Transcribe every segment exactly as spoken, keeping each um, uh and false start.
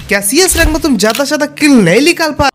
क्या CS rank में तुम ज्यादा से ज्यादा किल नहीं निकाल पा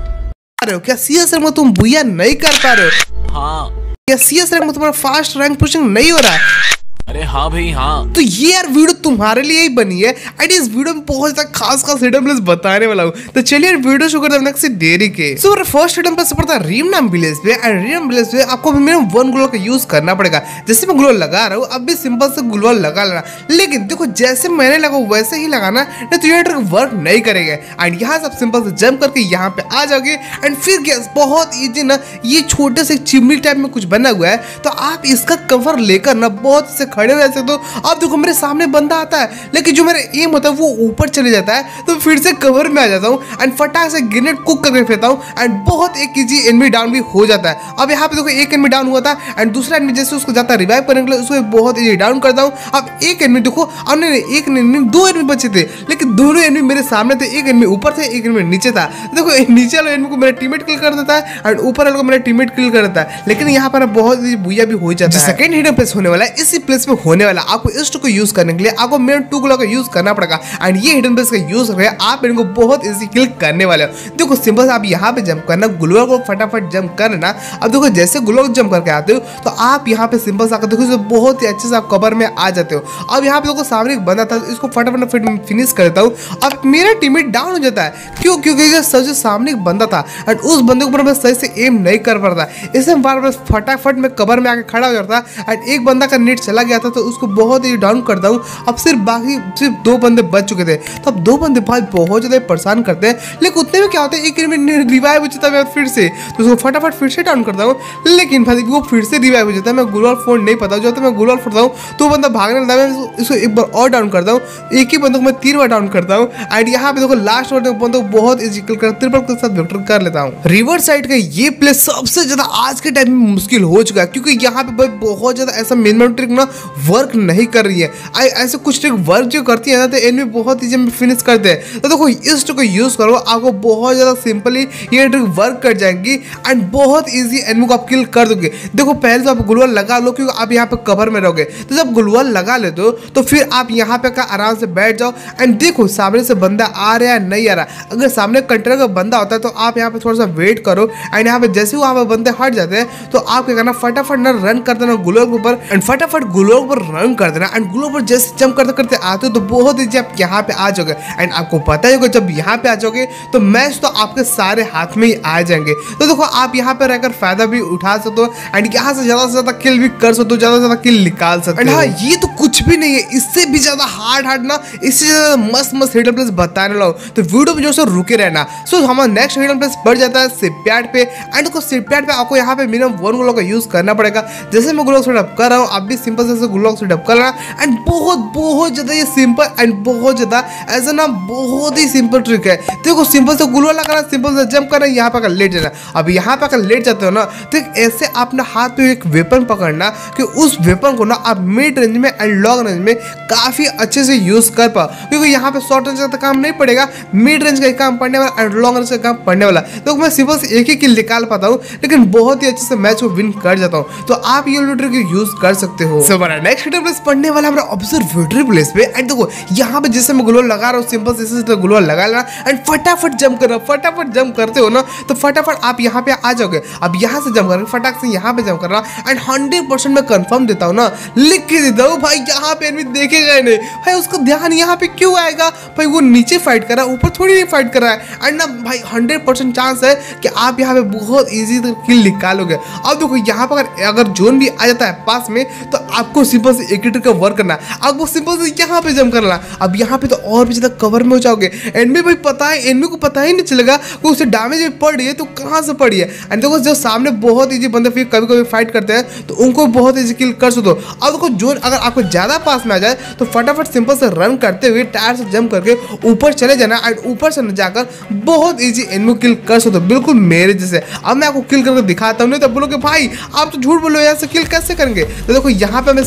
रहे हो? क्या सीएस रैंक में तुम बुया नहीं कर पा रहे हो? हाँ। क्या सीएस रैंक में तुम्हारा फास्ट रैंक पुशिंग नहीं हो रहा है? अरे हाँ भाई हाँ। तो ये यार वीडियो तुम्हारे लिए ही बनी है एंड इस वीडियो में बहुत ज्यादा खास खास हिडन प्लेस बताने वाला हूँ। तो चलिए शुरू करते हैं किसी देरी के। So so, first hidden place पड़ता है रीम नाम विलेज पे एंड रीम विलेज पे आपको मिनिमम वन ग्लोअल का यूज करना पड़ेगा। जैसे मैं ग्लोअल लगा रहा हूँ अब भी सिंपल से ग्लोअल लगा लेना, लेकिन देखो जैसे मैंने लगा वैसे ही लगाना, नहीं तो ये ट्रिक वर्क नहीं करेगा। एंड यहाँ से आप सिंपल से जंप करके यहाँ पे आ जाओगे एंड फिर गैस बहुत ईजी ना, ये छोटे से चिमनी टाइप में कुछ बना हुआ है तो आप इसका कवर लेकर ना बहुत से खड़े रह सकते हो। अब देखो मेरे सामने बंदा आता है लेकिन जो मेरा एम होता है वो ऊपर चले जाता है, तो फिर से कवर में आ जाता हूँ एंड फटाक से ग्रेनेड कुक करके फेंकता हूँ एंड बहुत एक इजी एनिमी डाउन भी हो जाता है। अब यहाँ पे देखो एक एनिमी डाउन हुआ था एंड दूसरा एनिमी जैसे उसको जाता है रिवाइव करने के लिए उसको बहुत इजी डाउन करता हूँ। अब एक एनिमी देखो, अब नहीं एक एनिमी दो एनिमी बचे थे लेकिन दोनों एनिमी मेरे सामने थे, एक एनिमी ऊपर थे एक एनिमी नीचे था। देखो नीचे वाले एनिमी को मेरा टीममेट किल कर देता है एंड ऊपर वाले को मेरा टीममेट किल कर देता है, लेकिन यहाँ पर बहुत बुया भी हो जाता है। सेकंड हिडन प्लेस होने वाला है इसी प्लेस में होने वाला, आपको इस को यूज करने के लिए आपको मेन टू ग्लो का यूज करना पड़ेगा एंड ये हिडन प्लेस का यूज करके आप इनको बहुत इजी किल करने वाले हो। देखो सिंपल से आप यहाँ पे जंप करना, ग्लोअल को फटाफट जंप करना। अब देखो जैसे ग्लोअल जंप करके आते हो तो आप यहाँ पे सिंपल से आकर देखो बहुत ही अच्छे से आप कवर में आ जाते हो। अब यहाँ पे देखो सामने एक बंदा था, इसको फटाफट फिनिश कर देता हूँ। अब मेरा टीममेट डाउन हो जाता है, क्यों? क्योंकि सबसे सामने एक बंदा था एंड उस बंदे के ऊपर मैं सही से एम नहीं कर पा रहा था, इससे बार बार फटाफट में कवर में आके खड़ा हो जाता एंड एक बंदा का नेट चला गया था तो उसको बहुत ही डाउन करता हूँ। अब सिर्फ बाकी सिर्फ दो बंदे बच चुके थे, तो अब दो बंदे भाई बहुत ज्यादा परेशान करते हैं, लेकिन उतने में क्या होता है एक रिवाइव हो जाता है फिर से, तो उसको फटाफट फिर से डाउन करता हूँ, लेकिन भाई वो फिर से रिवाइव हो जाता है। मैं ग्लोअल फोन नहीं पता जब तो मैं ग्लोअल फोड़ता हूँ तो बंदा भागने लगता है, इसको एक बार और डाउन करता हूँ, एक ही बंदे को मैं तीन बार डाउन करता हूँ एंड यहाँ पे देखो लास्ट बंदे को बहुत इजी किल कर ट्रिपल के साथ विक्टर कर लेता हूँ। रिवर साइड का ये प्लेस सबसे ज्यादा आज के टाइम में मुश्किल हो चुका है, क्योंकि यहाँ पे बहुत ज्यादा ऐसा मिनिमम ट्रिक ना वर्क नहीं कर रही है। ऐसे कुछ ट्रिक वर्क जो करती है ना तो एनिमी बहुत इजी में फिनिश करते हैं। तो देखो इस ट्रिक को यूज करो, आपको बहुत ज्यादा सिंपली ये ट्रिक वर्क कर जाएंगी एंड बहुत इजी एनिमी को आप किल कर दोगे। देखो पहले तो आप ग्लोअल लगा लो क्योंकि आप यहाँ पे कवर में रहोगे, तो जब ग्लोअल लगा लेते हो तो फिर आप यहाँ पे का आराम से बैठ जाओ एंड देखो सामने से बंदा आ रहा है नहीं आ रहा। अगर सामने कंट्रोल का बंदा होता है तो आप यहाँ पे थोड़ा सा वेट करो एंड यहाँ पे जैसे ही वहाँ पे बंदे हट जाते हैं तो आप क्या करना फटाफट ना रन कर देना ग्लोअल के ऊपर एंड फटाफट ग्लोअल पर रन कर देना एंड ग्लोअल पर जैसे जंप करते करते आते हो तो बहुत ईजी आप यहाँ पे आ जाओगे एंड आपको पता ही होगा जब यहाँ पे आ जाओगे तो मैच तो आपके सारे हाथ में ही आ जाएंगे। तो देखो आप यहाँ पे रहकर फायदा भी उठा सकते हो एंड यहाँ से ज्यादा से ज्यादा किल भी कर सकते हो, ज्यादा से ज्यादा किल निकाल सकते हो। हाँ ये तो कुछ भी नहीं है, इससे भी ज्यादा हार्ड हार्ड ना, इससे ज्यादा मस्त मस्त हिडन प्लेस बताने वाला हूँ, तो वीडियो में जो सो रुके रहना। सो हमारा नेक्स्ट हिडन प्लेस बढ़ जाता है शिपयार्ड पे एंड देखो शिपयार्ड पे आपको यहाँ पे मिनिमम वन ग्लो का यूज करना पड़ेगा। जैसे मैं ग्लो सेटअप कर रहा हूँ आप भी सिंपल से ग्लो सेटअप कर रहा एंड बहुत बहुत ज्यादा ये सिंपल एंड बहुत ज्यादा ऐसा ना बहुत ही सिंपल ट्रिक है। देखो सिंपल से ग्लो लगाना, सिंपल से जंप करना, यहाँ पे लेट जाना। अब यहाँ पे अगर लेट जाते हो ना तो ऐसे अपने हाथ में एक वेपन पकड़ना कि उस वेपन को ना आप मिड रेंज में एंड लॉन्ग रेंज में काफी अच्छे से यूज कर पाओ, क्योंकि यहाँ पे शॉर्ट रेंज का काम नहीं पड़ेगा, मिड रेंज का काम पड़ने वाला एंड लॉन्ग रेंज का काम पड़ने वाला। तो मैं सिंपल से एक ही किल निकाल पाता हूँ लेकिन बहुत ही अच्छे से मैच को विन कर जाता हूँ। तो आप ये ट्रिक यूज कर सकते हो। सो हमारा नेक्स्ट हिडन प्लेस पढ़ने वाला हमारा ऑब्जर्वेटरी प्लेस पे एंड देखो यहाँ पे जैसे मैं ग्लोअल लगा रहा हूँ सिंपल से ग्लोअल लगा लेना एंड फटाफट जंप कर रहा फटाफट जंप करते हो ना तो फटाफट आप यहाँ पे आ जाओगे। अब यहाँ से जंप कर फटाक से यहाँ पे जंप कर रहा एंड हंड्रेड परसेंट मैं कंफर्म देता हूँ ना, लिख के देता हूँ भाई यहाँ पे एनिमी देखेगा ही नहीं भाई, उसका ध्यान यहाँ पे क्यों आएगा भाई, वो नीचे फाइट कर रहा है ऊपर थोड़ी नहीं फाइट कर रहा है एंड ना भाई हंड्रेड परसेंट चांस है कि आप यहाँ पे बहुत ईजी किल निकालोगे। अब देखो यहाँ पर अगर, अगर जोन भी आ जाता है पास में तो आपको सिंपल से एक ट्रिक का वर्क करना, आपको सिंपल से यहाँ पे जंप करना। अब यहाँ पे तो और भी ज्यादा कवर में हो जाओगे, एनिमी भाई पता है एनिमी को पता ही नहीं चलेगा कि उसे डैमेज पड़ रही है तो कहाँ से पड़ी है। एंड देखो जो सामने बहुत इजी बंदे फिर कभी कभी फाइट करते हैं तो उनको बहुत इजी किल कर सकते हो। अब देखो जोन अगर आपको ज्यादा पास में आ जाए तो फटाफट सिंपल से रन करते हुए टायर से जंप करके ऊपर चले जाना एंड ऊपर से जाकर बहुत इजी एनिमी किल कर सकते हो, बिल्कुल मेरे जैसे। अब मैं आपको किल करके दिखाता हूँ, नहीं तो बोलोगे भाई आप तो झूठ बोलो, यहाँ से किल कैसे करेंगे। तो देखो यहाँ पे मैं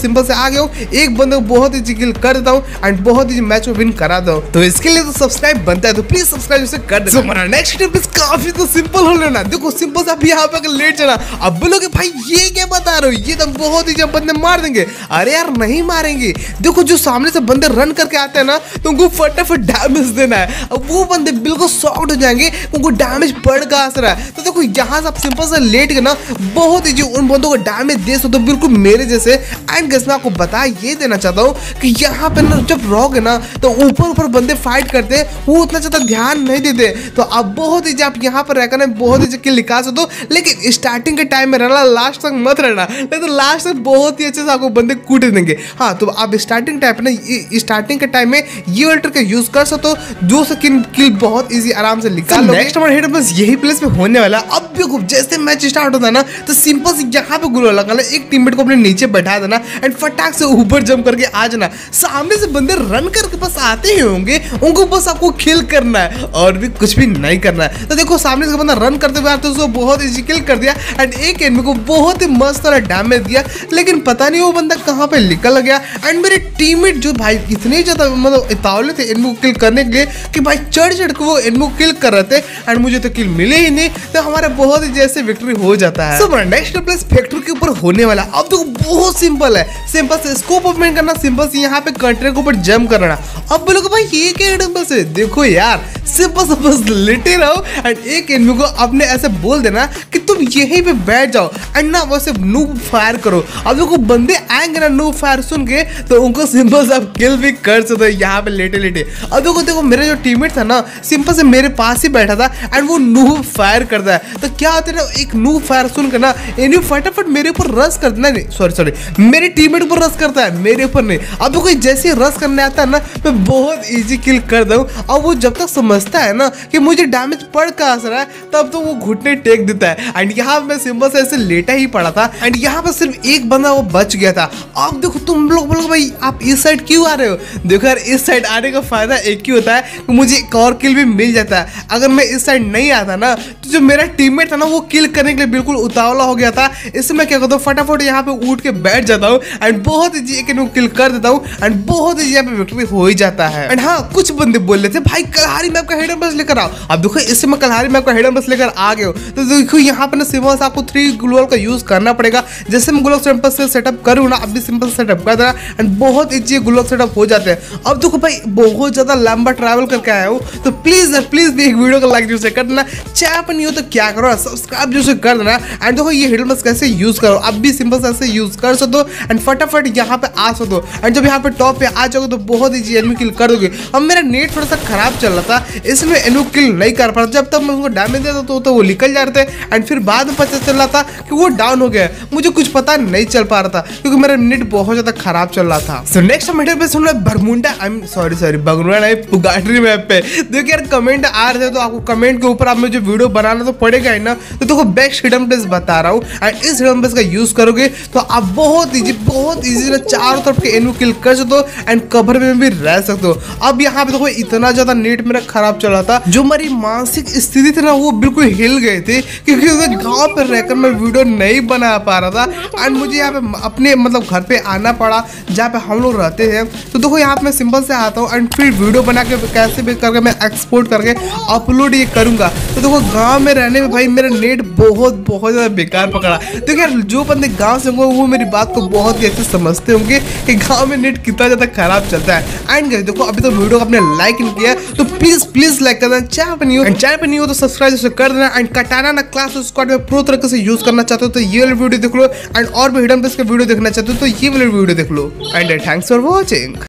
सिंपल से आ गया हूँ, एक बंदे को बहुत ही किल कर देता हूँ एंड बहुत ही मैच में विन करा दो। तो इसके लिए तो सब्सक्राइब बनता है, तो प्लीज सब्सक्राइब उसे कर दो। हमारा नेक्स्ट टिप काफी तो सिंपल हो लेना। देखो सिंपल से आप यहाँ पे लेट चला, अब बोलोगे भाई ये क्या बता रहे हो, ये तो बहुत ही जब बंदे मार देंगे। अरे यार नहीं मारेंगे, देखो जो सामने से बंदे रन करके आते हैं ना तो उनको फटाफट डैमेज देना है। अब वो बंदे बिल्कुल शॉक्ड हो जाएंगे, उनको डैमेज पड़ कहाँ से रहा है। तो देखो यहाँ से आप सिंपल से लेट के ना बहुत ही उन बंदों को डैमेज दे सकते हो, बिल्कुल मेरे जैसे। एंड गैस मैं आपको बता ये देना चाहता हूँ कि यहाँ पे ना जब रहोगे ना तो ऊपर ऊपर बंदे फाइट करते हैं, वो उतना ज्यादा ध्यान नहीं देते। तो आप बहुत ही आप यहाँ पर रहकर ना बहुत ही किल निकाल सकते हो, लेकिन स्टार्टिंग के टाइम में रहना, लास्ट तक मत रहना, नहीं तो लास्ट तक बहुत ही अच्छे से आपको बंदे कूट देंगे। हाँ तो आप स्टार्टिंग टाइम पे ना स्टार्टिंग के टाइम में ये अल्टर का यूज कर सकते हो, जो से किल बहुत इजी आराम से निकाल लो। नेक्स्ट हमारा हिट बस यही प्लेस पे होने वाला। अब देखो जैसे मैच स्टार्ट होता है ना तो सिंपल से यहाँ पे ग्लू लगाना, एक टीममेट को अपने नीचे बैठा देना एंड फटाक से ऊपर जंप करके आ जाना। सामने से बंदे रन करके बस आते ही होंगे, उनको बस आपको किल करना है और भी कुछ भी नहीं करना है। तो देखो सामने से बंदा रन करते हुए आते उसको बहुत इजी किल कर दिया एंड एक एनिमी को बहुत ही मस्त तरह डैमेज दिया, लेकिन पता नहीं वो बंदा कहाँ पे निकल गया। एंड मेरे टीममेट जो भाई इतने ज्यादा मतलब इतावले थे एनिमी को किल करने के लिए कि भाई चढ़ चढ़ के वो एनिमी को किल कर रहे थे एंड मुझे तो किल मिले ही नहीं, तो हमारा बहुत ही जैसे विक्ट्री हो जाता है। सो नेक्स्ट प्लेस फैक्ट्री के ऊपर होने वाला। अब देखो बहुत सिंपल है, सिंपल से स्कोप ओपन करना, सिंपल से यहाँ पे कंटेनर के ऊपर जंप करना। अब बोलोगे भाई ये क्या सिंपल से, देखो यार सिंपल से बस लेटे रहो एंड एक एनिमी को अपने ऐसे बोल देना कि तुम यहीं पे बैठ जाओ एंड ना वैसे नूब फायर करो। अब देखो बंदे आएंगे ना नूब फायर सुन के तो उनको सिंपल से आप किल भी कर सकते हो यहाँ पे लेटे लेटे। अब देखो देखो मेरा जो टीममेट था ना सिंपल से मेरे पास ही बैठा था एंड वो नूब फायर करता है। तो क्या होता है ना, एक नूब फायर सुन कर ना एनिमी फटाफट मेरे ऊपर रश करता नहीं सॉरी सॉरी मेरे टीममेट ऊपर रश करता है, मेरे ऊपर नहीं। अब देखो जैसे रश करने आता है ना मैं बहुत इजी किल कर दूँ। और वो जब तक समझता है ना कि मुझे डैमेज पड़ कहाँ से रहा है तब तो वो घुटने टेक देता है। एंड यहाँ मैं सिंपल से ऐसे लेटा ही पड़ा था एंड यहाँ पर सिर्फ एक बंदा वो बच गया था। अब देखो तुम लोग बोलोगे भाई आप इस साइड क्यों आ रहे हो, देखो यार इस साइड आने का फायदा एक ही होता है कि मुझे एक और किल भी मिल जाता है। अगर मैं इस साइड नहीं आता ना तो जो मेरा टीममेट था ना वो किल करने के लिए बिल्कुल उतावला हो गया था। इससे मैं क्या करता हूँ फटाफट यहाँ पे उठ के बैठ जाता हूँ एंड बहुत ईजी एक किल कर देता हूँ एंड बहुत ईजी यहाँ पे विक्ट्री हो ही जाता है। एंड हाँ कुछ बंदे बोल रहे थे भाई कलहारी मैप का हिडन बस लेकर आओ। अब देखो इससे मैं कलहारी मैप का हिडन बस लेकर आ गया हूँ। तो देखो यहाँ पे ना सिंपल से आपको थ्री ग्लोअल का यूज करना पड़ेगा। जैसे मैं ग्लोअल सिंपल से सेटअप करूँ ना, अब भी सिंपल सेटअप कर देना एंड बहुत ईजी ग्लोअल सेटअप हो जाते हैं। अब देखो भाई बहुत ज्यादा लंबा ट्रैवल करके आया हूँ, तो प्लीज प्लीज भी एक वीडियो को लाइक जरूर से कर देना। चाहे अपन नहीं हो तो क्या करो सब्सक्राइब जरूर से कर देना। एंड देखो ये हिडन बस कैसे यूज करो, अब भी सिंपल से ऐसे यूज कर सकते हो एंड फटाफट यहाँ पे आ सकते हो। एंड जब यहाँ पे टॉप पे आ जाओगे तो बहुत ईजी एनिमी किल कर दोगे। अब मेरा नेट थोड़ा सा खराब चल रहा था इसलिए एनिमी किल नहीं कर पा रहा। जब तक मैं उनको डैमेज देता तो, तो वो निकल जा रहे थे एंड फिर बाद में पता चल रहा था कि वो डाउन हो गया, मुझे कुछ पता नहीं चल पा रहा था क्योंकि मेरा नेट बहुत ज्यादा खराब चल रहा था। सो नेक्स्ट हम हिडन पे सुन रहे Bermuda I am sorry sorry बगनुआ नहीं पुगाटरी मैप पे। देखो यार कमेंट आ रहे थे तो आपको कमेंट के ऊपर आप मुझे वीडियो बनाना तो पड़ेगा ही ना। तो देखो बेस्ट हिडन प्लेस बता रहा हूँ एंड इस हिडन प्लेस का यूज करोगे तो आप बहुत इजी बहुत इजी ना चारों तरफ के एनिमी किल कर सकते हो एंड कवर में भी रह सकते हो। अब यहाँ पे देखो इतना ज्यादा नेट मेरा खराब चल रहा था, जो मेरी मानसिक स्थिति थी ना वो बिल्कुल हिल गए थे क्योंकि गांव पे रहकर मैं वीडियो नहीं बना पा रहा था एंड मुझे यहाँ पे अपने मतलब घर पे आना पड़ा जहाँ पे हम लोग रहते हैं। तो देखो यहाँ पे मैं सिंपल से आता हूँ एंड फिर वीडियो बना के कैसे भी करके मैं एक्सपोर्ट करके अपलोड ये करूंगा। तो देखो गांव में रहने में भाई मेरा नेट बहुत बहुत ज्यादा बेकार पकड़ा। देखो यार जो बंदे गांव से होंगे वो मेरी बात को बहुत ही अच्छे समझते होंगे कि गांव में नेट कितना ज्यादा खराब चलता है। एंड गाइस देखो अभी तो वीडियो को आपने लाइक नहीं किया तो प्लीज प्लीज लाइक कर देना। चाहे पे नहीं हो चाहे पे नहीं हो तो सब्सक्राइब कर देना। एंड कटाना ना क्लास स्क्वाड में प्रो तरीके से यूज करना चाहते हो तो ये वाली वीडियो देख लो एंड और भी हिडन प्लेस का वीडियो देखना चाहते हो तो ये वाली वीडियो देख लो। And thanks for watching.